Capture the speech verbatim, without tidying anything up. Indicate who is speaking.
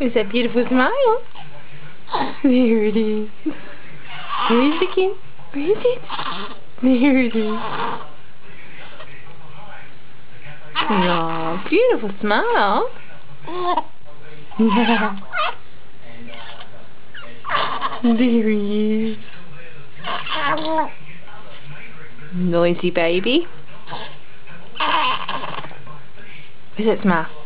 Speaker 1: Is that beautiful smile? There it is. Where is it again? Where is it? There it is. Aw, beautiful smile. Yeah. There he is. Noisy baby. Where's that smile?